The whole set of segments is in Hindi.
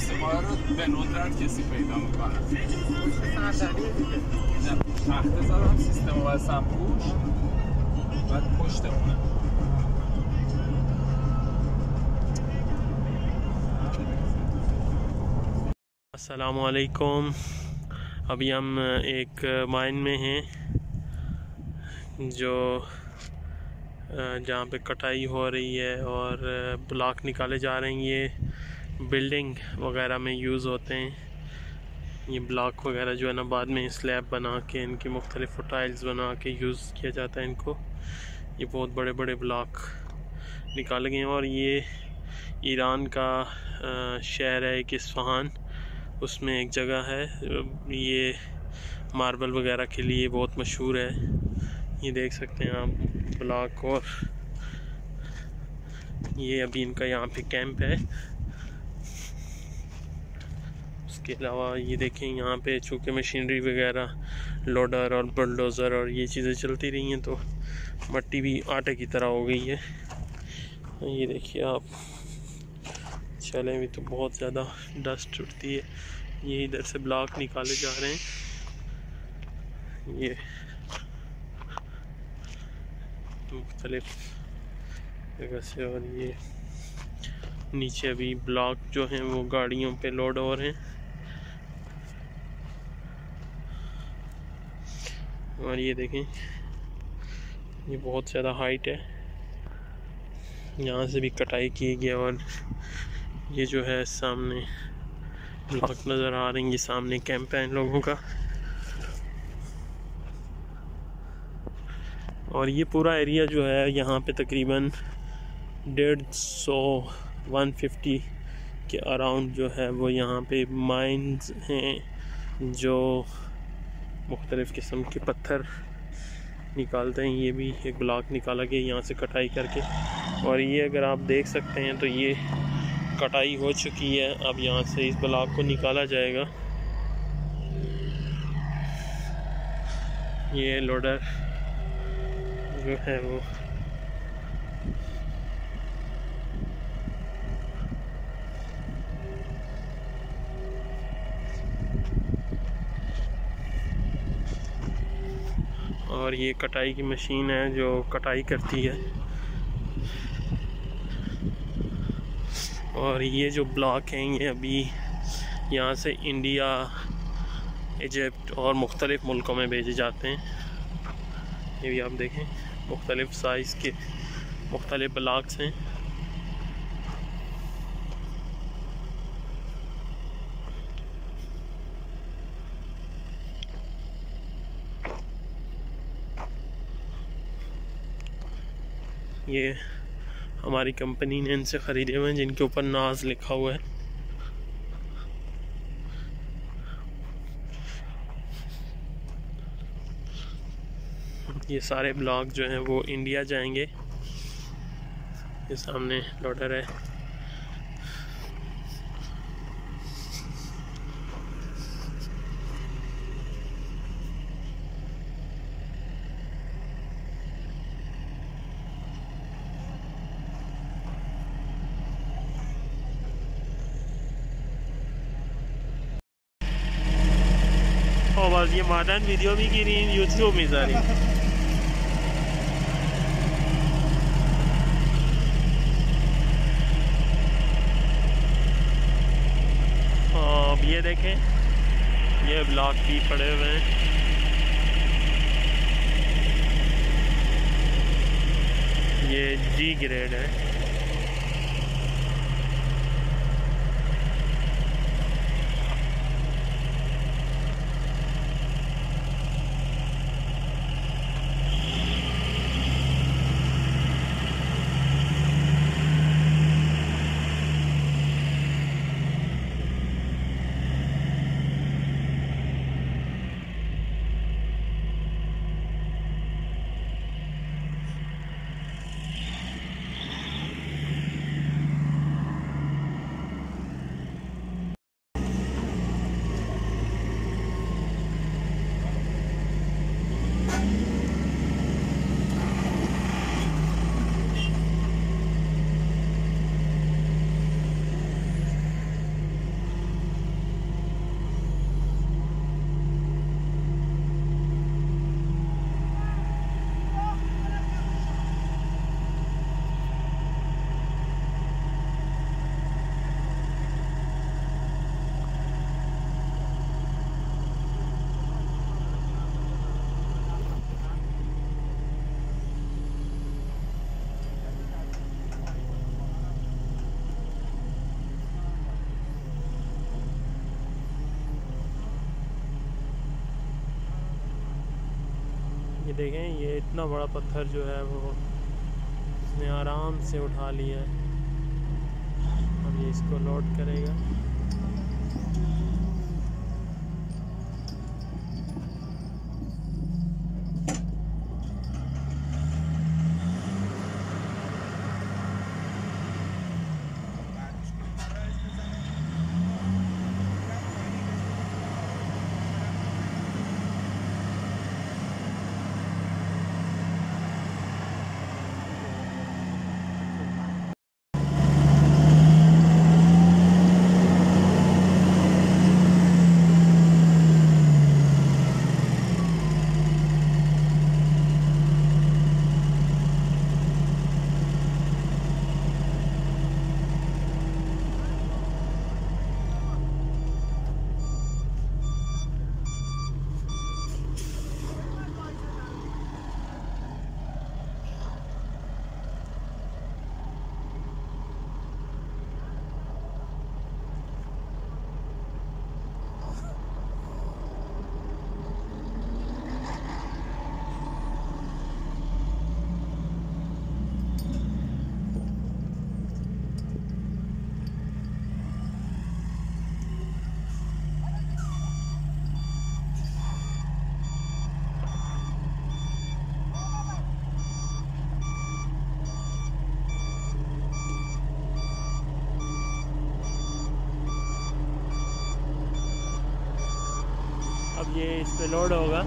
سرویس ما رو به ندرت کسی پیدا میکنه. تخته زدم سیستم و بستم پوش بعد پشتمونه. अस्सलाम वालेकुम। अभी हम एक माइन में हैं जो जहाँ पे कटाई हो रही है और ब्लॉक निकाले जा रहे हैं। ये बिल्डिंग वगैरह में यूज़ होते हैं। ये ब्लॉक वगैरह जो है ना बाद में स्लैब बना के इनकी मुख्तलिफ टाइल्स बना के यूज़ किया जाता है इनको। ये बहुत बड़े बड़े ब्लॉक निकाले गए हैं और ये ईरान का शहर है एक इस्फहान, उसमें एक जगह है। ये मार्बल वगैरह के लिए बहुत मशहूर है। ये देख सकते हैं आप ब्लॉक। और ये अभी इनका यहाँ पे कैंप है। उसके अलावा ये देखें यहाँ पे चूँकि मशीनरी वगैरह लोडर और बुलडोज़र और ये चीज़ें चलती रही हैं तो मट्टी भी आटे की तरह हो गई है। ये देखिए आप चलें भी तो बहुत ज़्यादा डस्ट उठती है। ये इधर से ब्लॉक निकाले जा रहे हैं ये मुख्तलिफ जगह से। और ये नीचे अभी ब्लॉक जो हैं वो गाड़ियों पे लोड हो रहे हैं। और ये देखें ये बहुत ज़्यादा हाइट है, यहाँ से भी कटाई की गई। और ये जो है सामने ब्लॉक नज़र आ रही है, ये सामने कैंप है इन लोगों का। और ये पूरा एरिया जो है यहाँ पे तकरीबन 150 के अराउंड जो है वो यहाँ पे माइंस हैं जो मुख्तलिफ़ किस्म के पत्थर निकालते हैं। ये भी एक ब्लॉक निकाला गया यहाँ से कटाई करके। और ये अगर आप देख सकते हैं तो ये कटाई हो चुकी है। अब यहाँ से इस ब्लॉक को निकाला जाएगा। ये लोडर जो है वो और ये कटाई की मशीन है जो कटाई करती है। और ये जो ब्लॉक हैं ये अभी यहाँ से इंडिया, इजिप्ट और मुख्तलिफ़ मुल्कों में भेजे जाते हैं। ये भी आप देखें मुख्तलिफ़ साइज़ के मुख्तलिफ़ ब्लॉक्स हैं। ये हमारी कंपनी ने इनसे ख़रीदे हुए हैं जिनके ऊपर नाज लिखा हुआ है। ये सारे ब्लॉक जो हैं वो इंडिया जाएंगे। ये सामने लोडर है। और बस ये मॉडर्न वीडियो भी की रही यूट्यूब में सारी। अब ये देखें ये ब्लॉक भी पड़े हुए हैं। ये जी ग्रेड है। ये देखें, ये इतना बड़ा पत्थर जो है वो उसने आराम से उठा लिया है। अब ये इसको लोड करेगा। अब ये इस पे लोड होगा।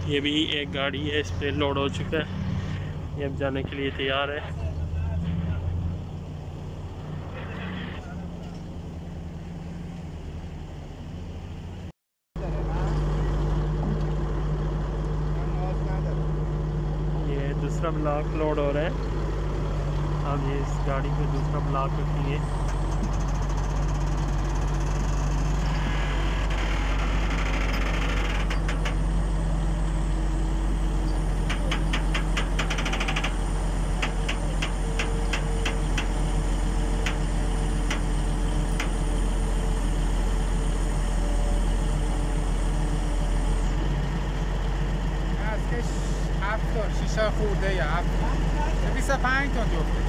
ये भी एक गाड़ी है, इस पर लोड हो चुका है, ये अब जाने के लिए तैयार है। ये दूसरा ब्लॉक लोड हो रहा है, अब ये इस गाड़ी पे दूसरा ब्लॉक रखेंगे। شیشه خورده یا 25 تن جفته